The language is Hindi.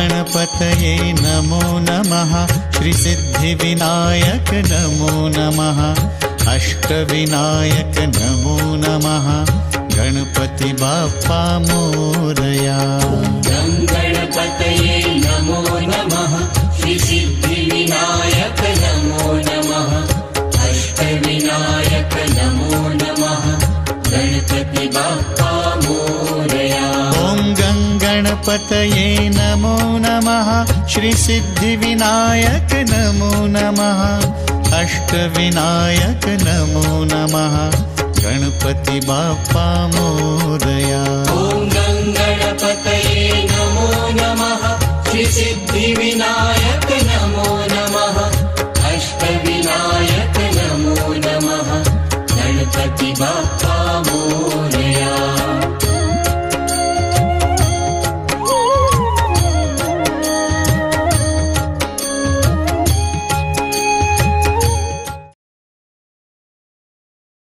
गणपतये नमो नमः। श्रीसिद्धिविनायक नमो नमः। अष्टविनायक नमो नमः। गणपति बाप्पा मोरया। गणपतये नमो नमः। श्रीसिद्धिविनायक नमो नमः। अष्टविनायक नमो नमः। गणपति बाप्पा मोरया। ॐ गणपतये नमो नमः। श्रीसिद्धिविनायक नमो नमः। अष्टविनायक नमो नमः। गणपति बाप्पा मोरया।